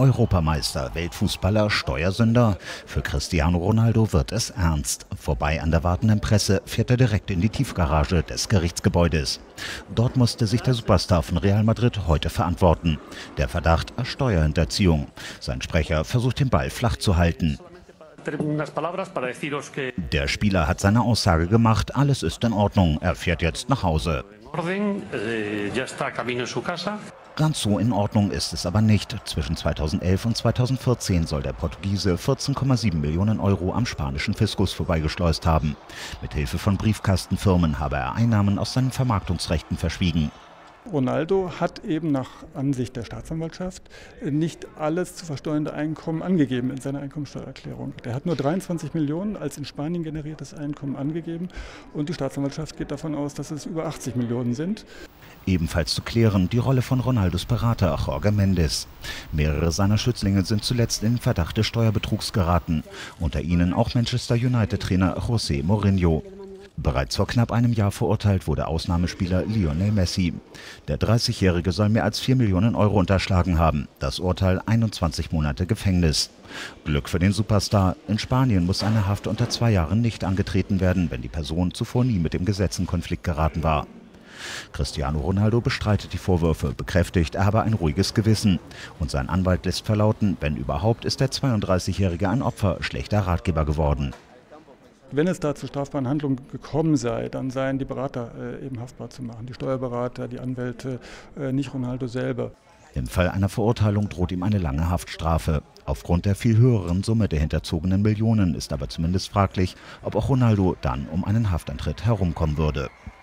Europameister, Weltfußballer, Steuersünder? Für Cristiano Ronaldo wird es ernst. Vorbei an der wartenden Presse fährt er direkt in die Tiefgarage des Gerichtsgebäudes. Dort musste sich der Superstar von Real Madrid heute verantworten. Der Verdacht: Steuerhinterziehung. Sein Sprecher versucht, den Ball flach zu halten. Der Spieler hat seine Aussage gemacht, alles ist in Ordnung, er fährt jetzt nach Hause. Ganz so in Ordnung ist es aber nicht. Zwischen 2011 und 2014 soll der Portugiese 14,7 Millionen Euro am spanischen Fiskus vorbeigeschleust haben. Mit Hilfe von Briefkastenfirmen habe er Einnahmen aus seinen Vermarktungsrechten verschwiegen. Ronaldo hat eben nach Ansicht der Staatsanwaltschaft nicht alles zu versteuernde Einkommen angegeben in seiner Einkommensteuererklärung. Er hat nur 23 Millionen als in Spanien generiertes Einkommen angegeben und die Staatsanwaltschaft geht davon aus, dass es über 80 Millionen sind. Ebenfalls zu klären die Rolle von Ronaldos Berater Jorge Mendes. Mehrere seiner Schützlinge sind zuletzt in Verdacht des Steuerbetrugs geraten. Unter ihnen auch Manchester United-Trainer José Mourinho. Bereits vor knapp einem Jahr verurteilt wurde Ausnahmespieler Lionel Messi. Der 30-Jährige soll mehr als 4 Millionen Euro unterschlagen haben. Das Urteil: 21 Monate Gefängnis. Glück für den Superstar. In Spanien muss eine Haft unter 2 Jahren nicht angetreten werden, wenn die Person zuvor nie mit dem Gesetz in Konflikt geraten war. Cristiano Ronaldo bestreitet die Vorwürfe, bekräftigt, er habe ein ruhiges Gewissen. Und sein Anwalt lässt verlauten, wenn überhaupt, ist der 32-Jährige ein Opfer schlechter Ratgeber geworden. Wenn es da zu strafbaren Handlungen gekommen sei, dann seien die Berater eben haftbar zu machen. Die Steuerberater, die Anwälte, nicht Ronaldo selber. Im Fall einer Verurteilung droht ihm eine lange Haftstrafe. Aufgrund der viel höheren Summe der hinterzogenen Millionen ist aber zumindest fraglich, ob auch Ronaldo dann um einen Haftantritt herumkommen würde.